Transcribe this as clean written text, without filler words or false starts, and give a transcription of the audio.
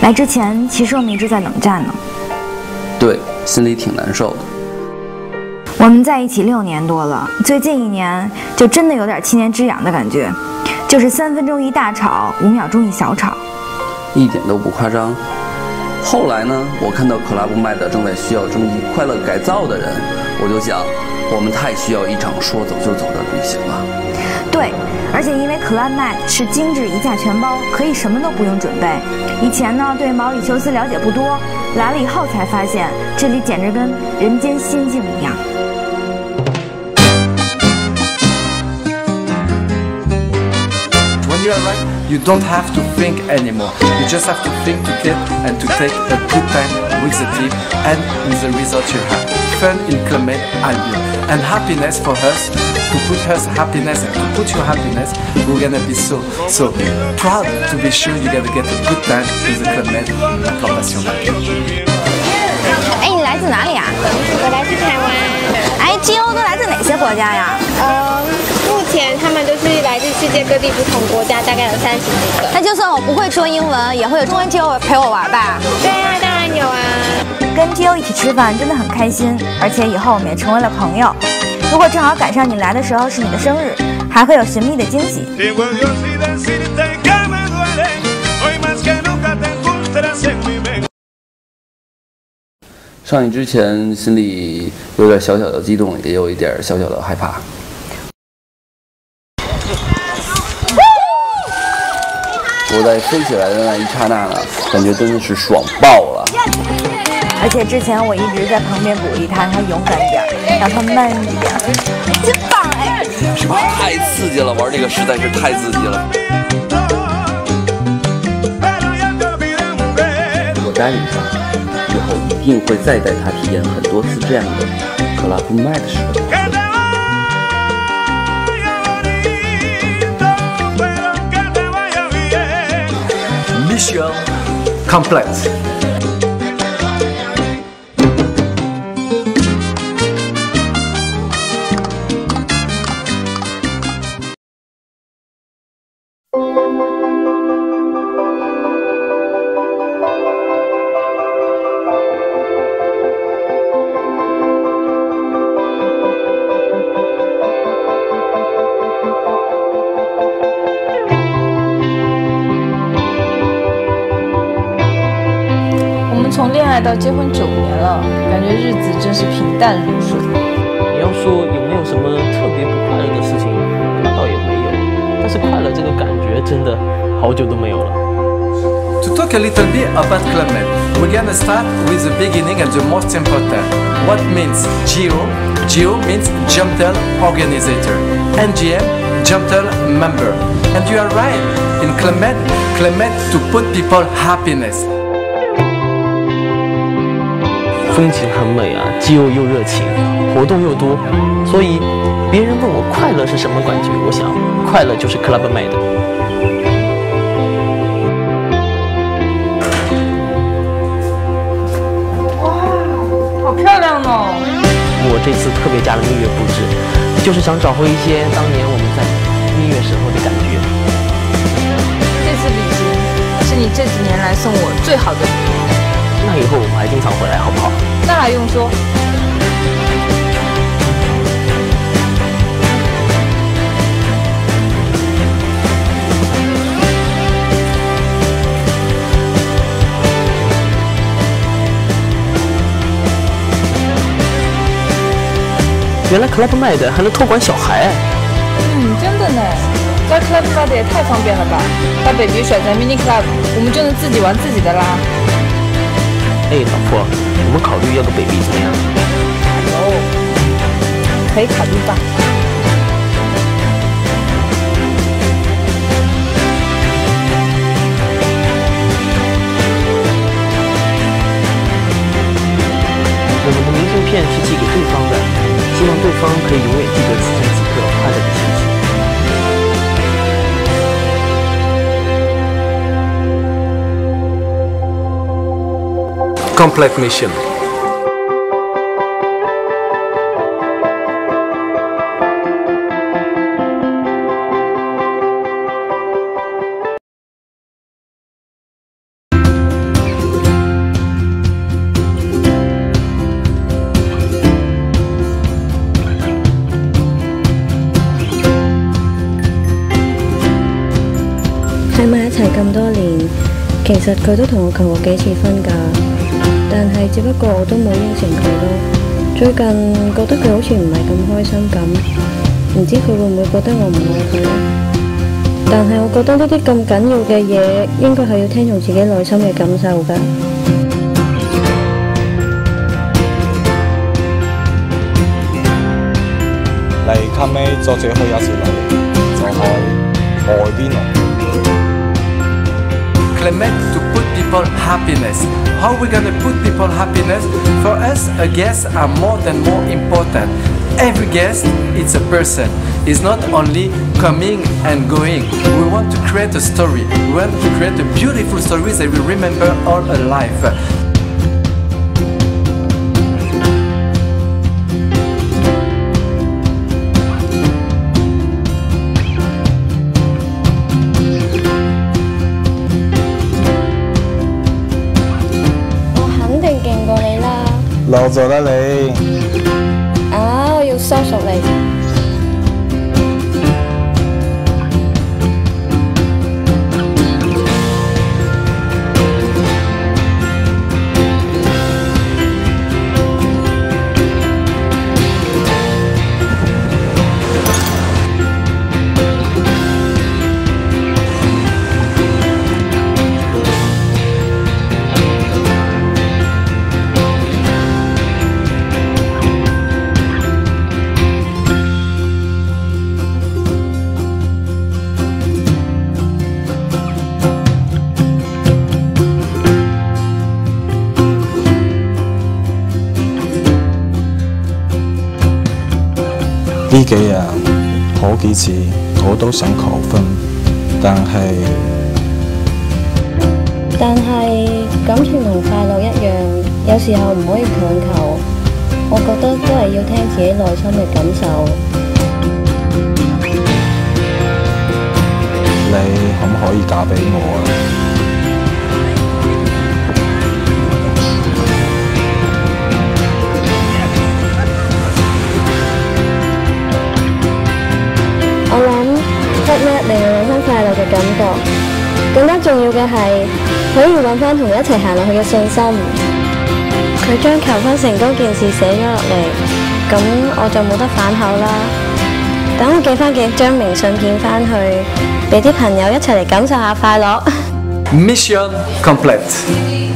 来之前，其实我们一直在冷战呢。 对，心里挺难受的。 我们在一起6年多了，最近1年就真的有点7年之痒的感觉，就是3分钟一大吵，5秒钟一小吵， 一点都不夸张。后来呢，我看到 Club Med 正在需要征集快乐改造的人，我就想，我们太需要一场说走就走的旅行了。 对，而且因为 Club Med 是精致一价全包，可以什么都不用准备。以前呢，对毛里求斯了解不多，来了以后才发现，这里简直跟人间仙境一样。 When you arrive, you don't have to think anymore. You just have to think to get and to take a good time with the team and with the results you have. Fun in Club Med Albion. And happiness for us, to put us happiness and to put your happiness, we're gonna be so proud to be sure you're gonna get a good time in the Club Med Plantation d'Albion. 哎，你来自哪里啊？ 我来自台湾。 哎 ，GO 都来自哪些国家呀？ 目前他们都是来自世界各地不同国家，大概有30几个。 那就算我不会说英文，也会有中文 GO 陪我玩吧？ 对啊，当然有啊。 跟 GO 一起吃饭真的很开心，而且以后我们也成为了朋友。如果正好赶上你来的时候是你的生日，还会有神秘的惊喜。 上映之前，心里有点小小的激动，也有一点小小的害怕。我在飞起来的那一刹那呢，感觉真的是爽爆了。 而且之前我一直在旁边鼓励他，让他勇敢一点，让他慢一点。真棒哎！ 是吧？太刺激了，玩这个实在是太刺激了。我答应他，以后一定会再带他体验很多次这样的 Club Med 式的活动。 Mission complete. 从恋爱到结婚9年了，感觉日子真是平淡如水。 你要说有没有什么特别不快乐的事情，那倒也没有。但是快乐这个感觉真的好久都没有了。 To talk a little bit about Club Med, we're gonna start with the beginning and the most important. What means GO? GO means Gentle Organizer. NGM, Gentle Member. And you are right. In Club Med to put people happiness. 风景很美啊，肌肉又热情，活动又多，所以别人问我快乐是什么感觉，我想快乐就是 Club Med。 哇，好漂亮哦！ 我这次特别加了蜜月布置，就是想找回一些当年我们在蜜月时候的感觉。 这次旅行是你这几年来送我最好的礼物。 那以后我们还经常回来，好不好？ 那还用说。 原来 Club Med 还能托管小孩。 真的呢。在 Club Med 也太方便了吧！把 baby 甩在 mini club， 我们就能自己玩自己的啦。 哎，老婆，我们考虑要个 baby 怎么样？ 可以考虑吧。 我们的明信片是寄给对方的，希望对方可以永远记得此时此刻快乐的心情。 Complete mission. 喺埋一齊咁多年，其實佢都同我求過幾次婚㗎，但係只不過我都冇應承佢咯。最近覺得佢好似唔係咁開心咁，唔知佢會唔會覺得我唔愛佢呢？但係我覺得呢啲咁緊要嘅嘢，應該係要聽從自己內心嘅感受㗎。 嚟近尾作者去有時嚟就去外邊咯。 Clement to put people happiness. How we gonna put people happiness? For us, a guest are more important. Every guest is a person. It's not only coming and going. We want to create a story. We want to create a beautiful story that we remember all our life. 漏咗啦你！ 啊！我要收拾你。 呢幾日好幾次我都想求婚，但係感情同快樂一樣，有時候唔可以強求。我覺得都係要聽自己內心嘅感受。 你可唔可以嫁俾我啊？ 我諗婚姻令我揾返快樂嘅感覺，更加重要嘅係可以揾返同一齊行落去嘅信心。佢將求婚成功件事寫咗落嚟，咁我就冇得反口啦。等我寄返幾張明信片返去，俾啲朋友一齊嚟感受下快樂。 Mission complete.